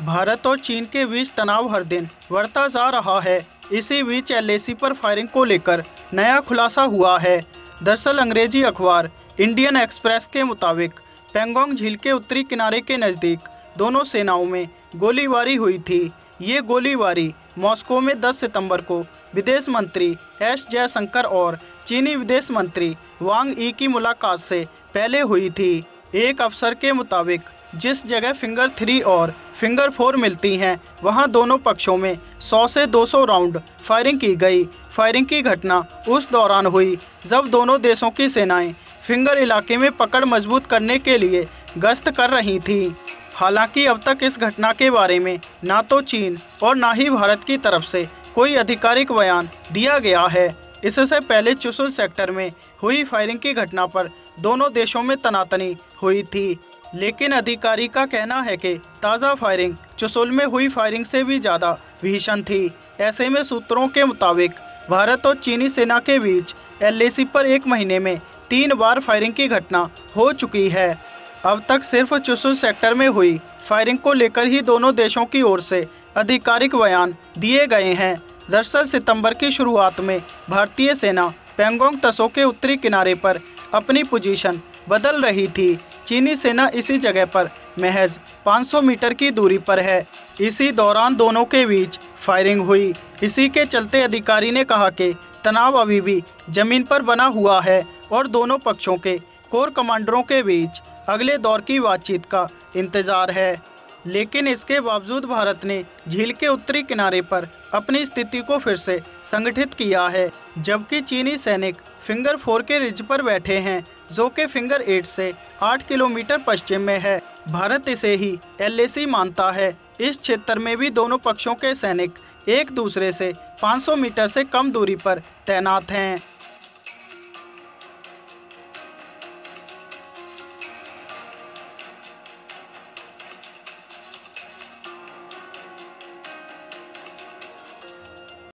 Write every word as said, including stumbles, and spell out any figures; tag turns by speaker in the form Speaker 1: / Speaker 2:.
Speaker 1: भारत और चीन के बीच तनाव हर दिन बढ़ता जा रहा है। इसी बीच एल ए सी पर फायरिंग को लेकर नया खुलासा हुआ है। दरअसल अंग्रेजी अखबार इंडियन एक्सप्रेस के मुताबिक पैंगोंग झील के उत्तरी किनारे के नज़दीक दोनों सेनाओं में गोलीबारी हुई थी। ये गोलीबारी मॉस्को में दस सितंबर को विदेश मंत्री एस जयशंकर और चीनी विदेश मंत्री वांग यी की मुलाकात से पहले हुई थी। एक अफसर के मुताबिक जिस जगह फिंगर थ्री और फिंगर फोर मिलती हैं वहां दोनों पक्षों में सौ से दो सौ राउंड फायरिंग की गई। फायरिंग की घटना उस दौरान हुई जब दोनों देशों की सेनाएं फिंगर इलाके में पकड़ मजबूत करने के लिए गश्त कर रही थी। हालांकि अब तक इस घटना के बारे में ना तो चीन और ना ही भारत की तरफ से कोई आधिकारिक बयान दिया गया है। इससे पहले चुशुल सेक्टर में हुई फायरिंग की घटना पर दोनों देशों में तनातनी हुई थी, लेकिन अधिकारी का कहना है कि ताज़ा फायरिंग चुशुल में हुई फायरिंग से भी ज़्यादा भीषण थी। ऐसे में सूत्रों के मुताबिक भारत और चीनी सेना के बीच एल ए सी पर एक महीने में तीन बार फायरिंग की घटना हो चुकी है। अब तक सिर्फ चुशुल सेक्टर में हुई फायरिंग को लेकर ही दोनों देशों की ओर से आधिकारिक बयान दिए गए हैं। दरअसल सितंबर की शुरुआत में भारतीय सेना पैंगोंग त्सो के उत्तरी किनारे पर अपनी पोजीशन बदल रही थी। चीनी सेना इसी जगह पर महज पाँच सौ मीटर की दूरी पर है। इसी दौरान दोनों के बीच फायरिंग हुई। इसी के चलते अधिकारी ने कहा कि तनाव अभी भी जमीन पर बना हुआ है और दोनों पक्षों के कोर कमांडरों के बीच अगले दौर की बातचीत का इंतजार है। लेकिन इसके बावजूद भारत ने झील के उत्तरी किनारे पर अपनी स्थिति को फिर से संगठित किया है, जबकि चीनी सैनिक फिंगर फोर के रिज पर बैठे हैं जो कि फिंगर एट से आठ किलोमीटर पश्चिम में है। भारत इसे ही एल ए सी मानता है। इस क्षेत्र में भी दोनों पक्षों के सैनिक एक दूसरे से पाँच सौ मीटर से कम दूरी पर तैनात हैं।